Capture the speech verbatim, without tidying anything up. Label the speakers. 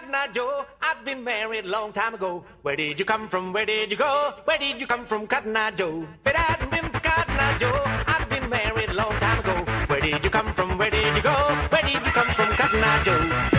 Speaker 1: Cotton Eye Joe. I've been married a long time ago. Where did you come from? Where did you go? Where did you come from, Cotton Eye Joe? If it hadn't been for Cotton Eye Joe, I've been married a long time ago. Where did you come from? Where did you go? Where did you come from, Cotton Eye Joe?